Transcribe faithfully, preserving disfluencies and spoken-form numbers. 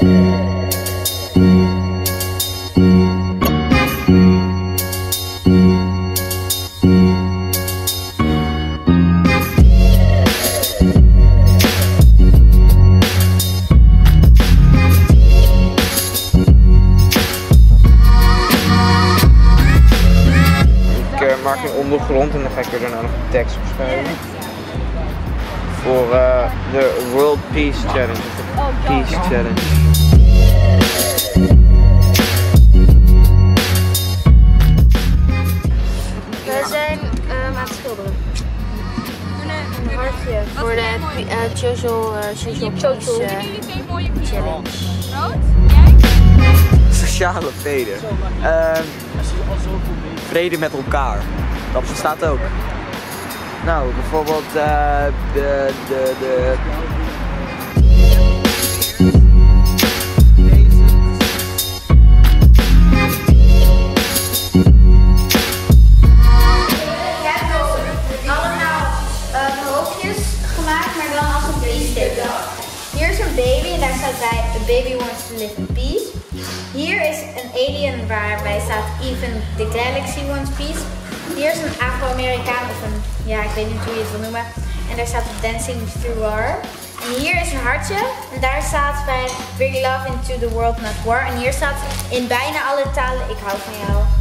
Ik maak een ondergrond en dan ga ik er daarna nog een tekst op schrijven. Voor uh, de World Peace Challenge. De Peace Challenge. We zijn um, aan het schilderen. Een hartje voor de uh, social, uh, social Peace uh, Challenge. Sociale vrede. Uh, vrede met elkaar. Dat bestaat ook. Nou, bijvoorbeeld uh, de, de, de... gemaakt, maar dan als een peace teken. Hier is een baby en daar staat bij the baby wants to live in peace. Hier is een alien waarbij staat even the galaxy wants peace. Hier is een Afro-Amerikaan of een, ja ik weet niet hoe je het wil noemen. En daar staat dancing through war. En hier is een hartje en daar staat bij bring love into the world not war. En hier staat in bijna alle talen ik hou van jou.